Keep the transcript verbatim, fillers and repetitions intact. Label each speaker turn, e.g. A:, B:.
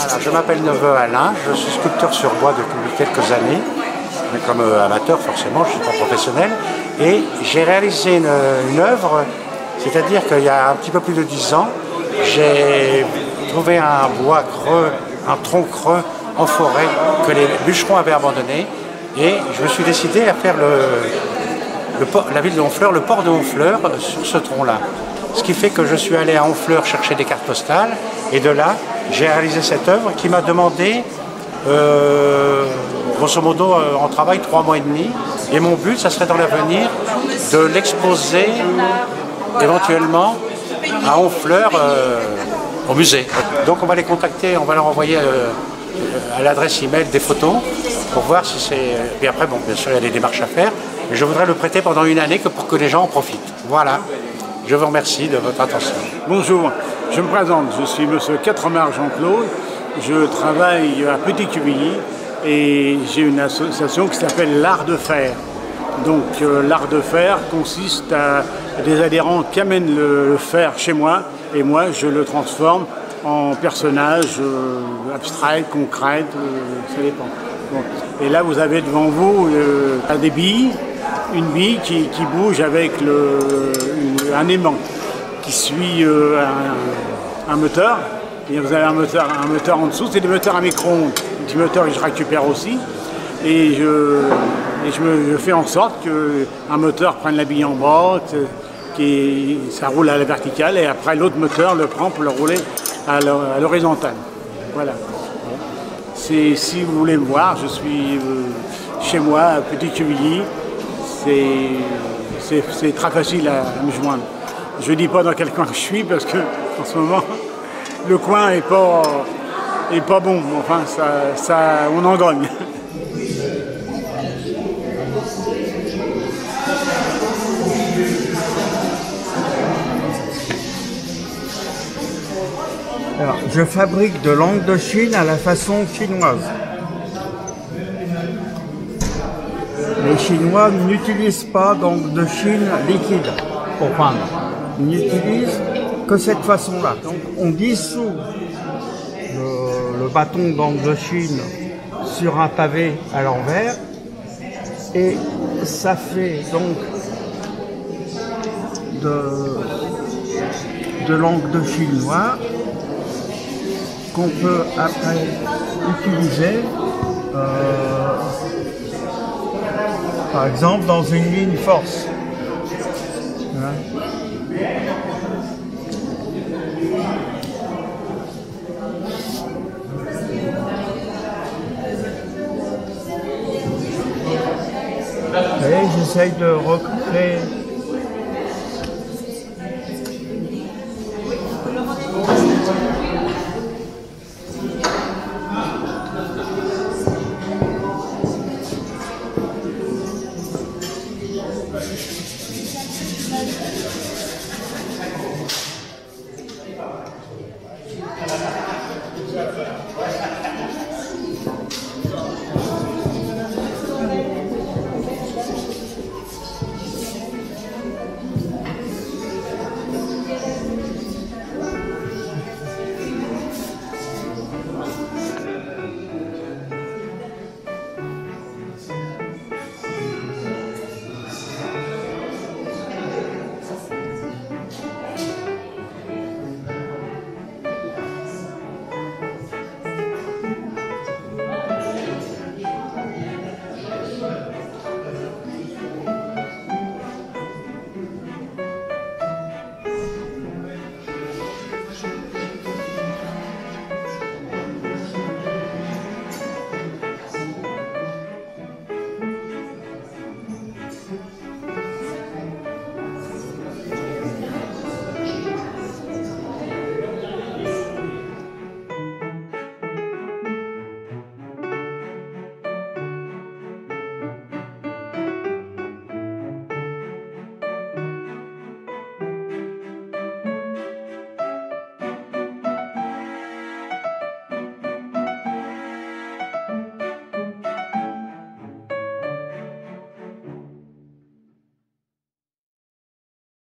A: Voilà, je m'appelle Neveu Alain, je suis sculpteur sur bois depuis quelques années, mais comme euh, amateur forcément, je ne suis pas professionnel, et j'ai réalisé une, une œuvre, c'est-à-dire qu'il y a un petit peu plus de dix ans, j'ai trouvé un bois creux, un tronc creux en forêt que les bûcherons avaient abandonné, et je me suis décidé à faire le, le port, la ville de Honfleur, le port de Honfleur sur ce tronc-là. Ce qui fait que je suis allé à Honfleur chercher des cartes postales, et de là, j'ai réalisé cette œuvre qui m'a demandé, euh, grosso modo, euh, en travail trois mois et demi. Et mon but, ça serait dans l'avenir de l'exposer éventuellement à Honfleur euh, au musée. Donc on va les contacter, on va leur envoyer euh, à l'adresse email des photos pour voir si c'est... Et après, bon, bien sûr, il y a des démarches à faire. Mais je voudrais le prêter pendant une année que pour que les gens en profitent. Voilà. Je vous remercie de votre attention.
B: Bonjour, je me présente, je suis monsieur Quatremarre Jean-Claude, je travaille à Petit-Quevilly et j'ai une association qui s'appelle l'Art de Faire. Donc euh, l'Art de Faire consiste à des adhérents qui amènent le, le fer chez moi et moi je le transforme en personnage euh, abstrait, concret, euh, ça dépend. Bon. Et là vous avez devant vous euh, des billes, une bille qui, qui bouge avec le, une, un aimant qui suit euh, un, un moteur. Et vous avez un moteur, un moteur en dessous, c'est des moteurs à micro-ondes. Des moteurs que je récupère aussi. Et je, et je, me, je fais en sorte qu'un moteur prenne la bille en bas, qui, ça roule à la verticale, et après l'autre moteur le prend pour le rouler à l'horizontale. Voilà. Si vous voulez me voir, je suis euh, chez moi à Petit-Quevilly. C'est très facile à, à me joindre. Je ne dis pas dans quel coin je suis parce que en ce moment le coin n'est pas, est pas bon. Enfin, ça, ça, on en gagne.
C: Alors, je fabrique de l'encre de Chine à la façon chinoise. Les Chinois n'utilisent pas d'encre de Chine liquide pour peindre. Ils n'utilisent que cette façon-là. Donc on dissout le, le bâton d'encre de Chine sur un pavé à l'envers et ça fait donc de, de l'encre de Chine noire qu'on peut après utiliser euh, par exemple dans une ligne force. Voilà. Et j'essaye de recréer